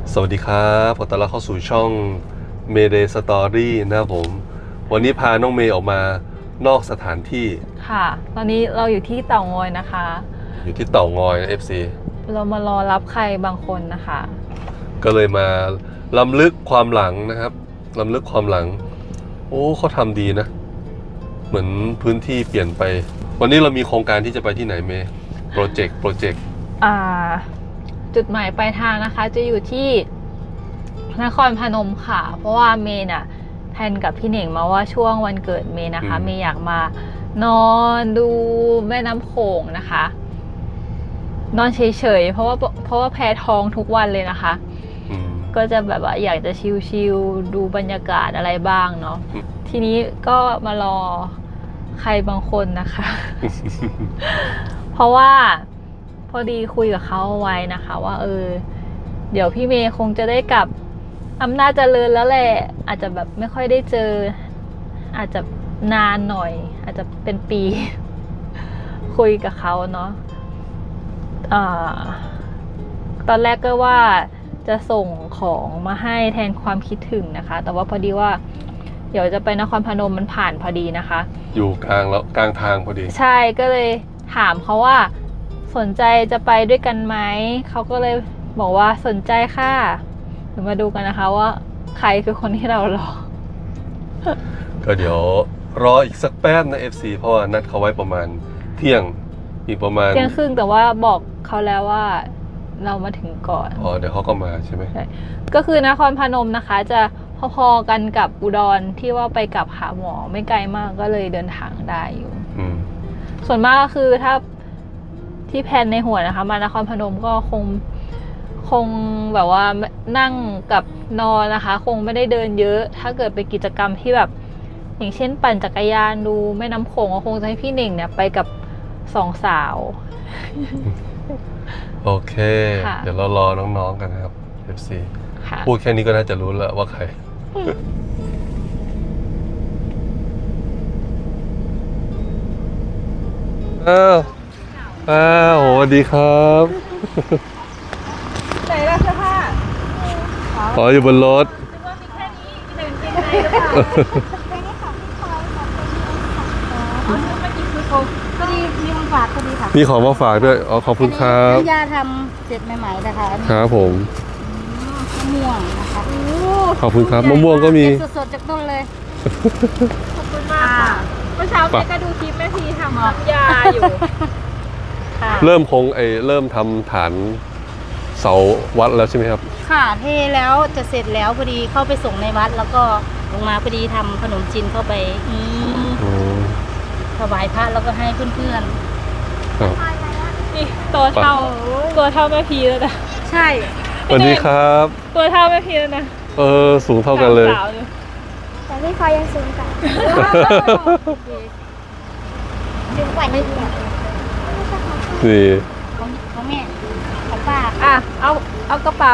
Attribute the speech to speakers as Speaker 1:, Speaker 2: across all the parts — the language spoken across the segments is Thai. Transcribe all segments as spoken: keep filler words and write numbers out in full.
Speaker 1: สวัสดีครับขอต้อนรับเข้าสู่ช่อง Mayday Story นะครับผมวันนี้พาน้องเมย์ออกมานอกสถานที่
Speaker 2: ค่ะตอนนี้เราอยู่ที่เต่างอยนะคะ
Speaker 1: อยู่ที่เต่างอยนะ เอฟ ซี
Speaker 2: เรามารอรับใครบางคนนะคะ
Speaker 1: ก็เลยมาล้ำลึกความหลังนะครับล้ำลึกความหลังโอ้เขาทำดีนะเหมือนพื้นที่เปลี่ยนไปวันนี้เรามีโครงการที่จะไปที่ไหนเมย์โปรเจกต์โปรเจกต์
Speaker 2: อ่าจุดหมายปลายทางนะคะจะอยู่ที่นครพนมค่ะเพราะว่าเมย์น่ะแทนกับพี่เหน่งมาว่าช่วงวันเกิดเมย์นะคะเมย์อยากมานอนดูแม่น้ำโขงนะคะนอนเฉยๆเพราะว่าเพราะว่าแพ้ท้องทุกวันเลยนะคะก็จะแบบว่าอยากจะชิลๆดูบรรยากาศอะไรบ้างเนาะทีนี้ก็มารอใครบางคนนะคะ เพราะว่าพอดีคุยกับเขาไว้นะคะว่าเออเดี๋ยวพี่เมย์คงจะได้กลับอำนาจเจริญแล้วแหละอาจจะแบบไม่ค่อยได้เจออาจจะนานหน่อยอาจจะเป็นปี คุยกับเขาเนาะอ่าตอนแรกก็ว่าจะส่งของมาให้แทนความคิดถึงนะคะแต่ว่าพอดีว่าเดี๋ยวจะไปนครพนมมันผ่านพอดีนะคะอยู่
Speaker 1: กลางแล้วกลางทางพอดี
Speaker 2: ใช่ก็เลยถามเขาว่าสนใจจะไปด้วยกันไหมเขาก็เลยบอกว่าสนใจค่ะเดี๋ยวมาดูกันนะคะว่าใครคือคนที่เรารอ
Speaker 1: ก็เดี๋ยวรออีกสักแป๊บนะ เอฟ ซี เพราะว่านัดเขาไว้ประมาณเที่ยงอีกประมาณ
Speaker 2: เที่ยงครึ่งแต่ว่าบอกเขาแล้วว่าเรามาถึงก่อน
Speaker 1: อ๋อเดี๋ยวเขาก็มาใช่ไหม
Speaker 2: ใช่ก็คือนครพนมนะคะจะพอๆกันกับอุดรที่ว่าไปกับหาหมอไม่ไกลมากก็เลยเดินทางได้อยู่ส่วนมากก็คือถ้าที่แพนในหัวนะคะมานครพนมก็คงคงแบบว่านั่งกับนอนนะคะคงไม่ได้เดินเยอะถ้าเกิดเป็นกิจกรรมที่แบบอย่างเช่นปั่นจักรยานดูแม่น้ำโขงก็คงจะให้พี่หนึ่งเนี่ยไปกับสองสาว
Speaker 1: โอเคเดี๋ยวเรารอน้องๆกันนะครับ เอฟ ซี พูดแค่นี้ก็น่าจะรู้แล้วว่าใครอ้าวอ้าวสวัสดีครับ
Speaker 2: ไหนล่ะเสื้อผ้า
Speaker 1: อ๋ออยู่บนรถ
Speaker 2: นึกว่ามีแค่นี้มีแต่กางเกงในหรือเปล่าไม่ได้ค่ะพี่พลอยค่ะอ๋อเมื่อกี้คือเขาพอดีมีของฝากพอดีค่ะ
Speaker 1: มีของมาฝากด้วยอ๋อขอบคุณครับ
Speaker 3: ยาทำเสร็จใหม่ๆนะคะ
Speaker 1: ครับผม
Speaker 3: มะม่วงนะคะ
Speaker 1: ขอบคุณครับมะม่วงก็มี
Speaker 3: สดๆจากต้นเลย
Speaker 2: ขอบคุณมากค่ะเมื่อเช้าแม่ก็ดูคลิปแม่พีทำน้ำยาอยู่
Speaker 1: เริ่มคงไอเริ่มทำฐานเสาวัดแล้วใช่ไหมครับ
Speaker 3: ค่ะเทแล้วจะเสร็จแล้วพอดีเข้าไปส่งในวัดแล้วก็ลงมาพอดีทำขนมจีนเข้าไปถวายพระแล้วก็ให้เพื่อน
Speaker 2: ๆนี่ตัวเท่าตัวเท่าแม่พีแล้วนะ
Speaker 3: ใช่
Speaker 1: สวัสดีครับ
Speaker 2: ตัวเท่าแม่พีแล้วนะ
Speaker 1: เออสูงเท่ากันเลย
Speaker 3: แต่พี่พลอยยังสูงกว่าสูงกว่านิดเดียว
Speaker 1: นี่
Speaker 3: ของของแม่ของป้า
Speaker 2: อ่ะเอาเอากระเป๋า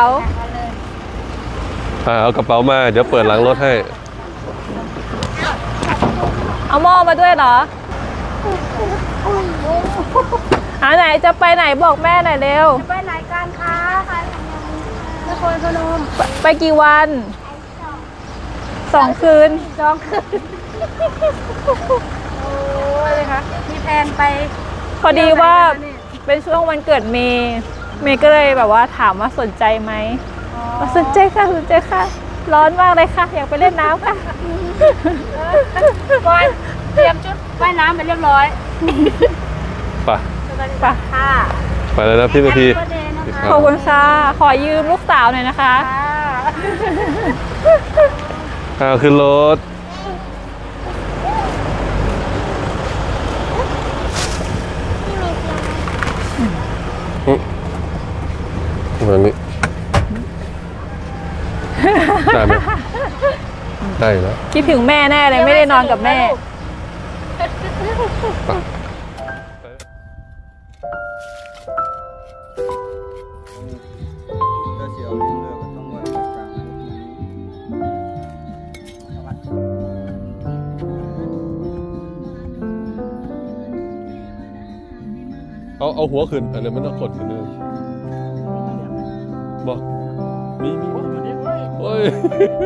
Speaker 1: อ่าเอากระเป๋ามาเดี๋ยวเปิดหลังรถให้
Speaker 2: เอาหม้อมาด้วยเหรอหาไหนจะไปไหนบอกแม่หน่อยเร็ว
Speaker 3: จะไปไหนกันคะนครพนม
Speaker 2: ไปกี่วันสองคืน
Speaker 3: สองคืนโอ้ยเลยคะมีแผนไป
Speaker 2: พอดีว่าเป็นช่วงวันเกิดเมย์เมย์ก็เลยแบบว่าถามว่าสนใจไหมสนใจค่ะสนใจค่ะร้อนมากเลยค่ะอยากไปเล่นน้ำค่ะ
Speaker 3: ก่อนเตรียมชุดว่ายน้ำไปเรียบร้อย
Speaker 1: ไป
Speaker 2: ไป
Speaker 3: ค่ะ
Speaker 1: ไปเลยนะพี่เมพี
Speaker 2: ขอบคุณค่ะขอยืมลูกสาวหน่อยนะคะ
Speaker 1: อ่าขึ้นรถเหมือนนี้ได้ไหมได้แล้ว
Speaker 2: คิดถึงแม่แน่เลยไม่ได้นอนกับแม่
Speaker 1: เอาเอาหัวขึ้นอันนี้มันต้องกดขึ้นเลยบอกมีมีโอ้ย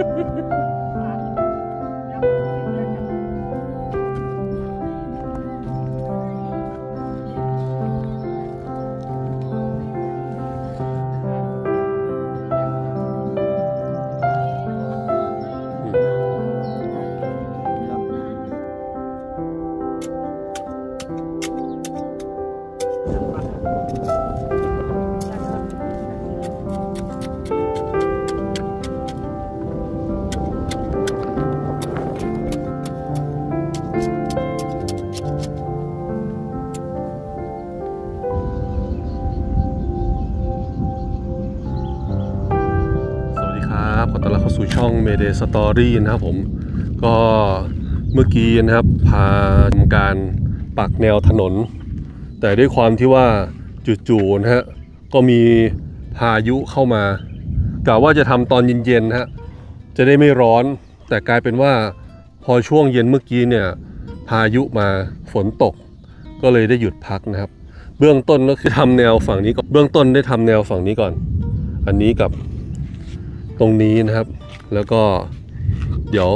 Speaker 1: ขอต้อนรับเข้าสู่ช่อง Mayday Story นะครับผมก็เมื่อกี้นะครับพาทำการปักแนวถนนแต่ด้วยความที่ว่าจู่ๆนะฮะก็มีพายุเข้ามากะว่าจะทำตอนเย็นๆนะฮะจะได้ไม่ร้อนแต่กลายเป็นว่าพอช่วงเย็นเมื่อกี้เนี่ยพายุมาฝนตกก็เลยได้หยุดพักนะครับเบื้องต้นก็คือทำแนวฝั่งนี้ก่อนเบื้องต้นได้ทำแนวฝั่งนี้ก่อนอันนี้กับตรงนี้นะครับแล้วก็เดี๋ยว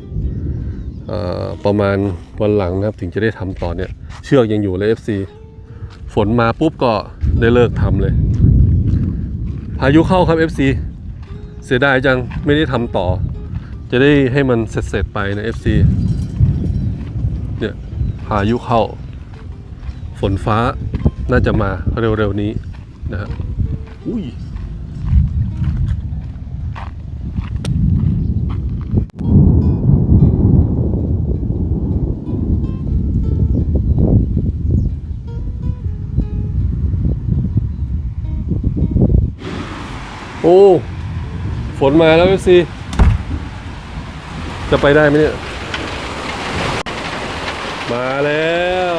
Speaker 1: ประมาณวันหลังนะครับถึงจะได้ทำต่อเนี่ยเชือกยังอยู่เลย เอฟ ซี ฝนมาปุ๊บก็ได้เลิกทำเลยพายุเข้าครับ เอฟ ซี เสียดายจังไม่ได้ทำต่อจะได้ให้มันเสร็จๆไปนะ เอฟ ซี เนี่ยพายุเข้าฝนฟ้าน่าจะมาเร็วๆนี้นะฮะอุ้ยโอ้ฝนมาแล้วเอฟซีจะไปได้ไหมเนี่ยมาแล้ว